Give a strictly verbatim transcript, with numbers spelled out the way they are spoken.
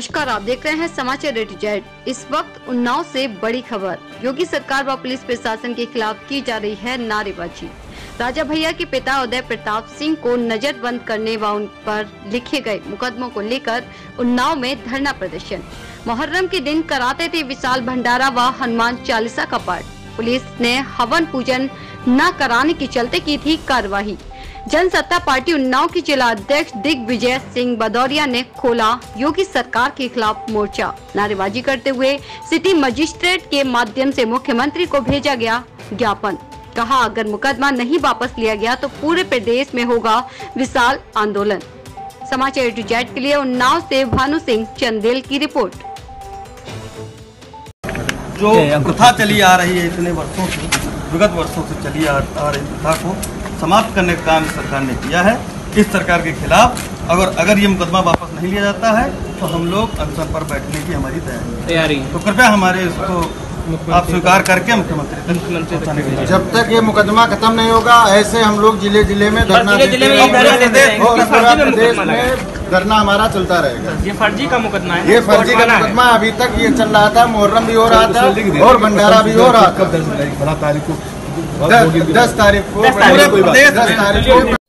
नमस्कार, आप देख रहे हैं समाचार ए टू जेड। इस वक्त उन्नाव से बड़ी खबर। योगी सरकार व पुलिस प्रशासन के खिलाफ की जा रही है नारेबाजी। राजा भैया के पिता उदय प्रताप सिंह को नजरबंद करने व उन पर लिखे गए मुकदमों को लेकर उन्नाव में धरना प्रदर्शन। मुहर्रम के दिन कराते थे विशाल भंडारा व हनुमान चालीसा का पाठ। पुलिस ने हवन पूजन न कराने के चलते की थी कार्रवाई। जनसत्ता पार्टी उन्नाव के जिला अध्यक्ष दिग्विजय सिंह भदौरिया ने खोला योगी सरकार के खिलाफ मोर्चा। नारेबाजी करते हुए सिटी मजिस्ट्रेट के माध्यम से मुख्यमंत्री को भेजा गया ज्ञापन। कहा, अगर मुकदमा नहीं वापस लिया गया तो पूरे प्रदेश में होगा विशाल आंदोलन। समाचार ए टू जेड के लिए उन्नाव से भानु सिंह चंदेल की रिपोर्ट। जो प्रथा चली आ रही है इतने वर्षों से, विगत वर्षों से चली आ, आ रही प्रथा को समाप्त करने का काम सरकार ने किया है। इस सरकार के खिलाफ अगर अगर ये मुकदमा वापस नहीं लिया जाता है तो हम लोग अनशन पर बैठने की हमारी तैयारी है। तो कृपया हमारे इसको आप स्वीकार करके मुख्यमंत्री मुख्यमंत्री जब तक ये मुकदमा खत्म नहीं होगा ऐसे हम लोग जिले जिले में धरना देते रहेंगे और पूरा प्रदेश में धरना हमारा चलता रहेगा। ये फर्जी का मुकदमा है। ये फर्जी का मुकदमा अभी तक ये चल रहा था। मुहर्रम भी हो रहा था और भंडारा भी हो रहा था। तारीख को दस तारीख को पूरे प्रदेश दस तारीख को